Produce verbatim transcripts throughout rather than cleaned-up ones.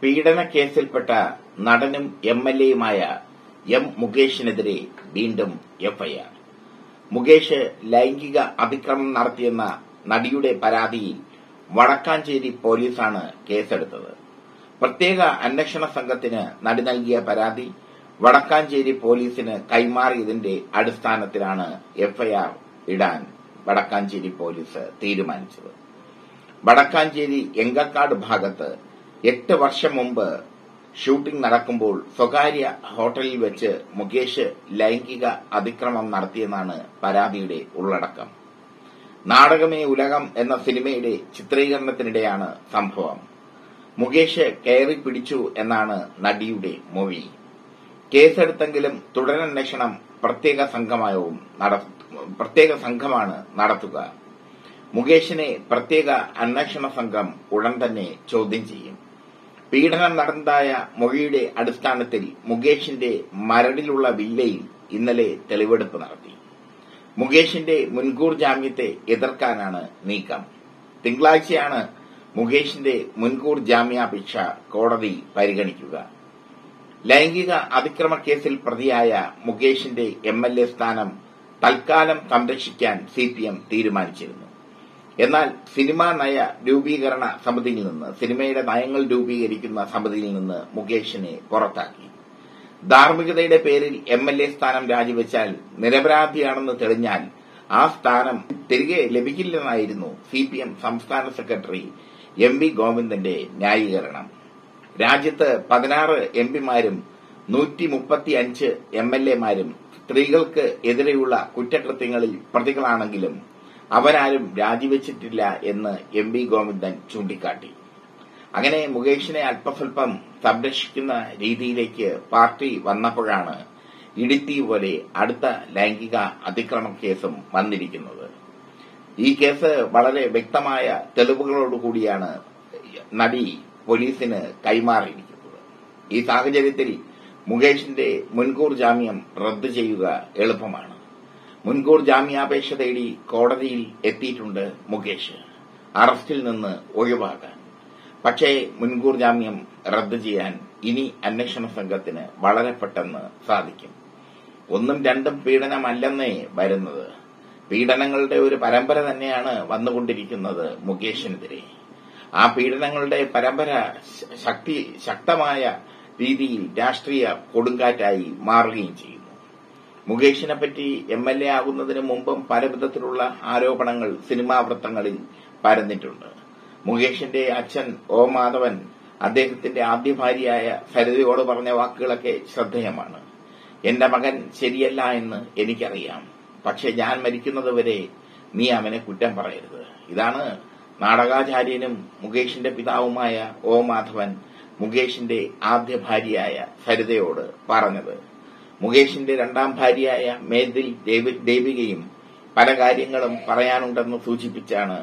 പീഡന കേസിൽപ്പെട്ട നടനും എം എൽ എയുമായ എം മുകേഷിനെതിരെ വീണ്ടും എഫ്ഐആർ. മുകേഷ് ലൈംഗിക അതിക്രമം നടത്തിയെന്ന നടിയുടെ പരാതിയിൽ വടക്കാഞ്ചേരി പോലീസാണ് കേസെടുത്തത്. പ്രത്യേക അന്വേഷണ സംഘത്തിന് നടി നൽകിയ പരാതി വടക്കാഞ്ചേരി പോലീസിന് കൈമാറിയതിന്റെ അടിസ്ഥാനത്തിലാണ് എഫ്ഐആർ ഇടാൻ വടക്കാഞ്ചേരി പോലീസ് തീരുമാനിച്ചത്. വടക്കാഞ്ചേരി എങ്കക്കാട് ഭാഗത്ത് എട്ട് വർഷം മുമ്പ് ഷൂട്ടിംഗ് നടക്കുമ്പോൾ സ്വകാര്യ ഹോട്ടലിൽ വെച്ച് മുകേഷ് ലൈംഗിക അതിക്രമം നടത്തിയെന്നാണ് പരാതിയുടെ ഉള്ളടക്കം. നാടകമേ ഉലകം എന്ന സിനിമയുടെ ചിത്രീകരണത്തിനിടെയാണ് സംഭവം. മുകേഷ് കയറി പിടിച്ചു എന്നാണ് നടിയുടെ മൊഴി. കേസെടുത്തെങ്കിലും തുടരന്വേഷണം പ്രത്യേക സംഘമായും പ്രത്യേക സംഘമാണ് നടത്തുക. മുകേഷിനെ പ്രത്യേക അന്വേഷണ സംഘം ഉടൻ തന്നെ ചോദ്യം ചെയ്യും. പീഡനം നടന്നതായ മൊഴിയുടെ അടിസ്ഥാനത്തിൽ മുകേഷിന്റെ മരടിലുള്ള വില്ലയിൽ ഇന്നലെ തെളിവെടുപ്പ് നടത്തി. മുകേഷിന്റെ മുൻകൂർ ജാമ്യത്തെ എതിർക്കാനാണ് നീക്കം. തിങ്കളാഴ്ചയാണ് മുകേഷിന്റെ മുൻകൂർ ജാമ്യാപേക്ഷ കോടതി പരിഗണിക്കുക. ലൈംഗിക അതിക്രമ കേസിൽ പ്രതിയായ മുകേഷിന്റെ എം എൽ എ സ്ഥാനം തൽക്കാലം സംരക്ഷിക്കാൻ സിപിഎം തീരുമാനിച്ചിരുന്നു. എന്നാൽ സിനിമാ നയ രൂപീകരണ സമിതിയിൽ നിന്ന് സിനിമയുടെ നയങ്ങൾ രൂപീകരിക്കുന്ന സമിതിയിൽ നിന്ന് മുകേഷിനെ പുറത്താക്കി. ധാർമ്മികതയുടെ പേരിൽ എം എൽ എ സ്ഥാനം രാജിവെച്ചാൽ നിരപരാധിയാണെന്ന് തെളിഞ്ഞാൽ ആ സ്ഥാനം തിരികെ ലഭിക്കില്ലെന്നായിരുന്നു സിപിഎം സംസ്ഥാന സെക്രട്ടറി എം വി ഗോവിന്ദന്റെ ന്യായീകരണം. രാജ്യത്ത് പതിനാറ് എം പിമാരും നൂറ്റി മുപ്പത്തിയഞ്ച് എം എൽ എമാരും സ്ത്രീകൾക്ക് എതിരെയുള്ള കുറ്റകൃത്യങ്ങളിൽ പ്രതികളാണെങ്കിലും അവരാരും രാജിവെച്ചിട്ടില്ല എന്ന് എം വി ഗോവിന്ദൻ ചൂണ്ടിക്കാട്ടി. അങ്ങനെ മുകേഷിനെ അല്പസ്വല്പം സംരക്ഷിക്കുന്ന രീതിയിലേക്ക് പാർട്ടി വന്നപ്പോഴാണ് ഇടിത്തി പോലെ അടുത്ത ലൈംഗിക അതിക്രമ കേസും വന്നിരിക്കുന്നത്. ഈ കേസ് വളരെ വ്യക്തമായ തെളിവുകളോടുകൂടിയാണ് നടി പോലീസിന് കൈമാറിയിരിക്കുന്നത്. ഈ സാഹചര്യത്തിൽ മുകേഷിന്റെ മുൻകൂർ ജാമ്യം റദ്ദു ചെയ്യുക എളുപ്പമാണ്. മുൻകൂർ ജാമ്യാപേക്ഷ തേടി കോടതിയിൽ എത്തിയിട്ടുണ്ട് മുകേഷ്, അറസ്റ്റിൽ നിന്ന് ഒഴിവാകാൻ. പക്ഷേ മുൻകൂർ ജാമ്യം റദ്ദു ചെയ്യാൻ ഇനി അന്വേഷണ സംഘത്തിന് വളരെ പെട്ടെന്ന് സാധിക്കും. ഒന്നും രണ്ടും പീഡനമല്ലെന്നേ വരുന്നത്. പീഡനങ്ങളുടെ ഒരു പരമ്പര തന്നെയാണ് വന്നുകൊണ്ടിരിക്കുന്നത് മുകേഷിനെതിരെ. ആ പീഡനങ്ങളുടെ പരമ്പര ശക്തി ശക്തമായ രീതിയിൽ രാഷ്ട്രീയ കൊടുങ്കാറ്റായി മാറുകയും ചെയ്യുന്നു. മുകേഷിനെ പറ്റി എം എൽ എ ആകുന്നതിന് മുമ്പും പല വിധത്തിലുള്ള ആരോപണങ്ങൾ സിനിമാ വൃത്തങ്ങളിൽ പരന്നിട്ടുണ്ട്. മുകേഷിന്റെ അച്ഛൻ ഓ മാധവൻ അദ്ദേഹത്തിന്റെ ആദ്യ ഭാര്യയായ സരിതയോട് പറഞ്ഞ വാക്കുകളൊക്കെ ശ്രദ്ധേയമാണ്. എന്റെ മകൻ ശരിയല്ല എന്ന് എനിക്കറിയാം, പക്ഷെ ഞാൻ മരിക്കുന്നതുവരെ നീ അവനെ കുറ്റം പറയരുത്. ഇതാണ് നാടകാചാര്യനും മുകേഷിന്റെ പിതാവുമായ ഓ മാധവൻ മുകേഷിന്റെ ആദ്യ ഭാര്യയായ സരിതയോട് പറഞ്ഞത്. മുകേഷിന്റെ രണ്ടാം ഭാര്യയായ മേതിൽ ദേവികയും പല കാര്യങ്ങളും പറയാനുണ്ടെന്ന് സൂചിപ്പിച്ചാണ്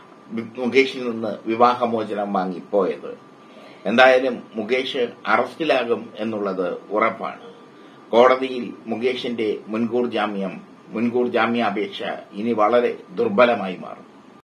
മുകേഷിൽ നിന്ന് വിവാഹമോചനം വാങ്ങിപ്പോയത്. എന്തായാലും മുകേഷ് അറസ്റ്റിലാകും എന്നുള്ളത് ഉറപ്പാണ്. കോടതിയിൽ മുകേഷിന്റെ മുൻകൂർ ജാമ്യം മുൻകൂർ ജാമ്യാപേക്ഷ ഇനി വളരെ ദുർബലമായി മാറും.